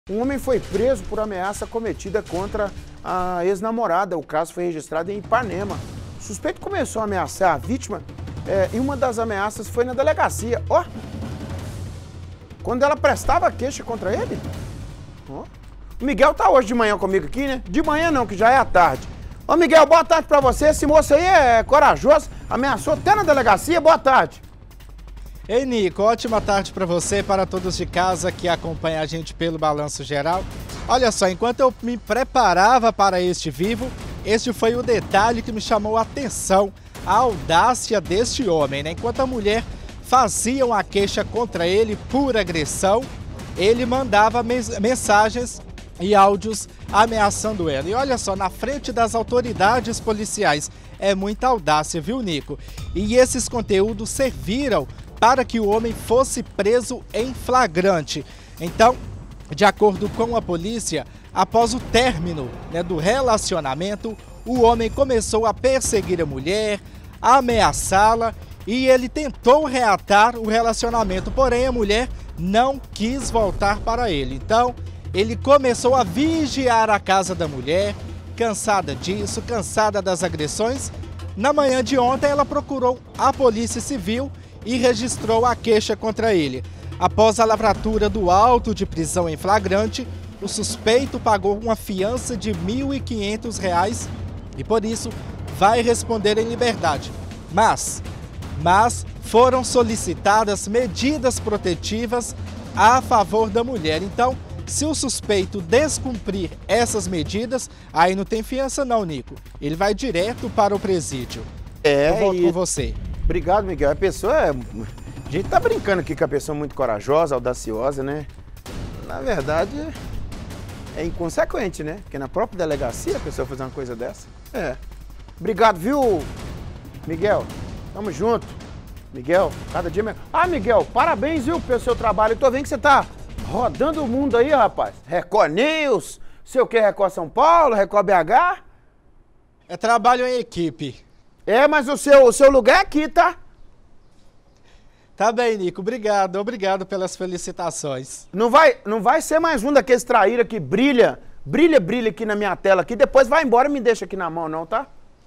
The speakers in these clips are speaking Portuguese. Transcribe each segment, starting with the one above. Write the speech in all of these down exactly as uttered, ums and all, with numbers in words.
Um homem foi preso por ameaça cometida contra a ex-namorada. O caso foi registrado em Ipanema. O suspeito começou a ameaçar a vítima é, e uma das ameaças foi na delegacia. Ó! Quando ela prestava queixa contra ele. Ó. O Miguel tá hoje de manhã comigo aqui, né? De manhã não, que já é à tarde. Ô Miguel, boa tarde pra você. Esse moço aí é corajoso, ameaçou até na delegacia. Boa tarde. Ei, Nico, ótima tarde para você e para todos de casa que acompanham a gente pelo Balanço Geral. Olha só, enquanto eu me preparava para este vivo, este foi o detalhe que me chamou a atenção, a audácia deste homem, né? Enquanto a mulher fazia uma queixa contra ele por agressão, ele mandava mensagens e áudios ameaçando ela. E olha só, na frente das autoridades policiais, é muita audácia, viu, Nico? E esses conteúdos serviram para que o homem fosse preso em flagrante. Então, de acordo com a polícia, após o término, né, do relacionamento, o homem começou a perseguir a mulher, a ameaçá-la e ele tentou reatar o relacionamento, porém a mulher não quis voltar para ele. Então, ele começou a vigiar a casa da mulher, cansada disso, cansada das agressões. Na manhã de ontem, ela procurou a Polícia Civil e registrou a queixa contra ele. Após a lavratura do auto de prisão em flagrante, o suspeito pagou uma fiança de mil e quinhentos reais e, por isso, vai responder em liberdade. Mas, mas foram solicitadas medidas protetivas a favor da mulher. Então, se o suspeito descumprir essas medidas, aí não tem fiança não, Nico. Ele vai direto para o presídio. É, Eu volto e... com você. Obrigado, Miguel. A pessoa é... A gente tá brincando aqui com a pessoa muito corajosa, audaciosa, né? Na verdade, é inconsequente, né? Porque na própria delegacia a pessoa fazer uma coisa dessa. É. Obrigado, viu, Miguel? Tamo junto. Miguel, cada dia... Me... Ah, Miguel, parabéns, viu, pelo seu trabalho. Eu tô vendo que você tá rodando o mundo aí, rapaz. Record News, sei o que, Record São Paulo, Record B H. É trabalho em equipe. É, mas o seu, o seu lugar é aqui, tá? Tá bem, Nico. Obrigado. Obrigado pelas felicitações. Não vai, não vai ser mais um daqueles traíra que brilha, brilha, brilha aqui na minha tela aqui, depois vai embora e me deixa aqui na mão, não, tá?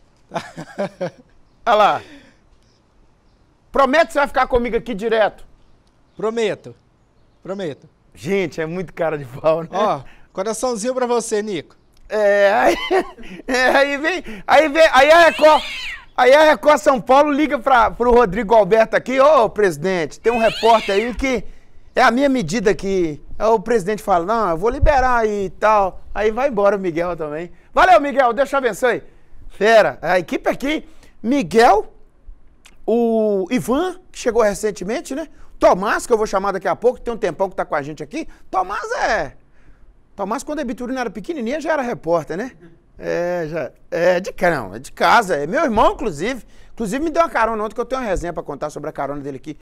Olha lá. Promete que você vai ficar comigo aqui direto? Prometo. Prometo. Gente, é muito cara de pau, né? Ó, coraçãozinho pra você, Nico. É, aí, é, aí vem, aí vem, aí a Record, aí a Record São Paulo liga para pro Rodrigo Alberto aqui, ô presidente, tem um repórter aí que é a minha medida aqui. Aí o presidente fala, não, eu vou liberar aí e tal. Aí vai embora o Miguel também. Valeu, Miguel, Deus te abençoe. Fera, a equipe aqui, Miguel, o Ivan, que chegou recentemente, né? Tomás, que eu vou chamar daqui a pouco, tem um tempão que tá com a gente aqui. Tomás é... Tomás, quando a Biturina era pequenininha, já era repórter, né? É, já... É de casa, não, é de casa. É meu irmão, inclusive. Inclusive, me deu uma carona ontem, que eu tenho uma resenha pra contar sobre a carona dele aqui.